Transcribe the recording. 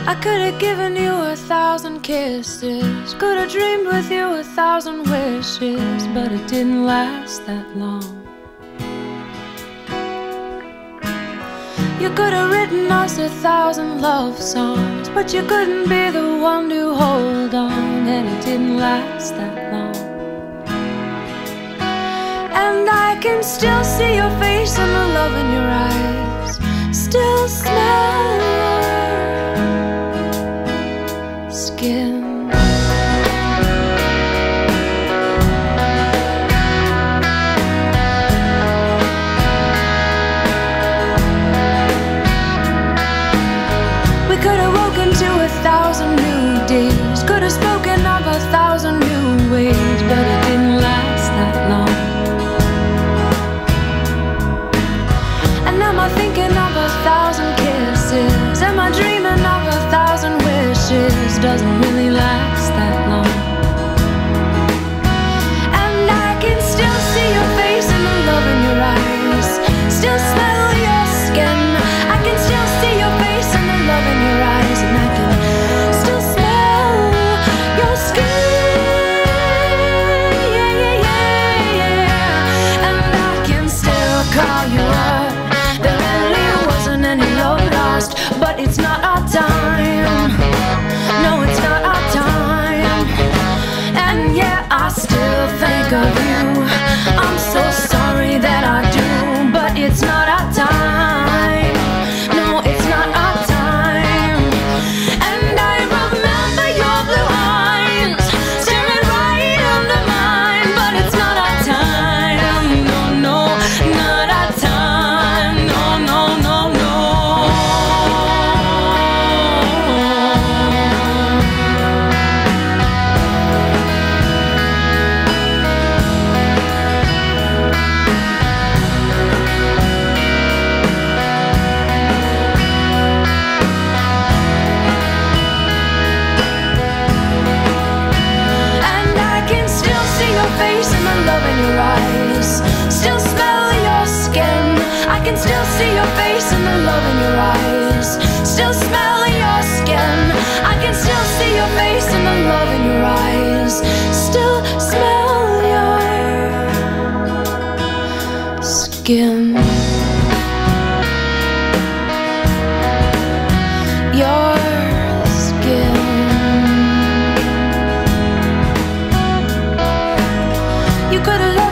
I could have given you 1,000 kisses, could have dreamed with you 1,000 wishes, but it didn't last that long. You could have written us 1,000 love songs, but you couldn't be the one to hold on, and it didn't last that long. And I can still see your face and the love in your eyes, still smell your skin. We could have woken to 1,000 new days, could have spoken of 1,000 new ways, but it didn't last that long. And am I thinking of 1,000 kisses? Am I dreaming of 1,000 wishes? Doesn't really last that long. And I can still see your face and the love in your eyes, still smell your skin. I can still see your face and the love in your eyes, and I can still smell your skin. Yeah, yeah, yeah, yeah. And I can still call you up. There really wasn't any love lost, but it's not our time. No, it's not our time. And yeah, I still think of you. I'm so sorry that I do, but it's not our time. No, it's not our time. And I remember your blue eyes staring right into mine, but it's not our time. No, no, not our time. No, no, no, no. And I can still see your face and the love in your eyes, still smell your skin. I can still see your face and the love in your eyes, still smell your skin. I can still see your face and the love in your eyes, still smell your skin. Your skin. You could have